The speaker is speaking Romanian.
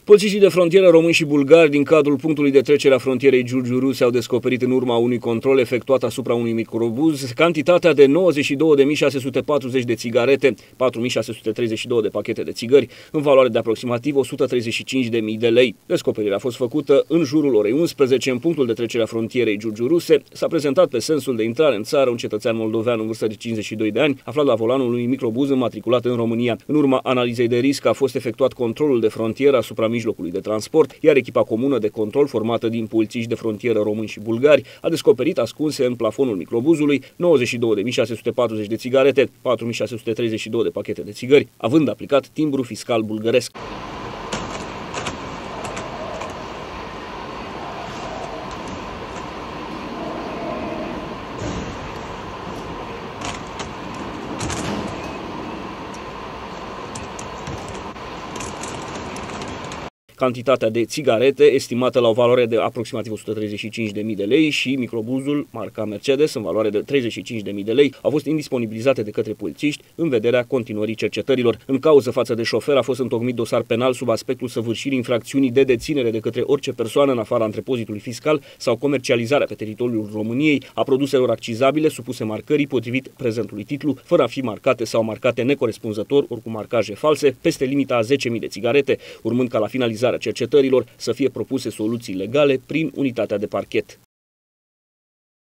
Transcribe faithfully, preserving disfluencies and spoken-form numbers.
Polițiștii de frontieră români și bulgari din cadrul punctului de trecere a frontierei Giurgiu Ruse au descoperit în urma unui control efectuat asupra unui microbuz cantitatea de nouăzeci și două de mii șase sute patruzeci de țigarete, patru mii șase sute treizeci și două de pachete de țigări, în valoare de aproximativ o sută treizeci și cinci de mii de lei. Descoperirea a fost făcută în jurul orei unsprezece în punctul de trecere a frontierei Giurgiu Ruse. S-a prezentat pe sensul de intrare în țară un cetățean moldovean în vârstă de cincizeci și doi de ani, aflat la volanul unui microbuz înmatriculat în România. În urma analizei de risc a fost efectuat controlul de frontieră asupra mijlocului de transport, iar echipa comună de control formată din polițiști de frontieră români și bulgari a descoperit ascunse în plafonul microbuzului nouăzeci și două de mii șase sute patruzeci de țigarete, patru mii șase sute treizeci și două de pachete de țigări, având aplicat timbru fiscal bulgăresc. Cantitatea de țigarete, estimată la o valoare de aproximativ o sută treizeci și cinci de mii de lei, și microbuzul marca Mercedes, în valoare de treizeci și cinci de mii de lei, au fost indisponibilizate de către polițiști în vederea continuării cercetărilor. În cauză față de șofer a fost întocmit dosar penal sub aspectul săvârșirii infracțiunii de deținere de către orice persoană în afara întrepozitului fiscal sau comercializarea pe teritoriul României a produselor accizabile supuse marcării potrivit prezentului titlu, fără a fi marcate sau marcate necorespunzător ori cu marcaje false, peste limita a zece mii de țigarete, urmând ca la finalizare cercetărilor să fie propuse soluții legale prin unitatea de parchet.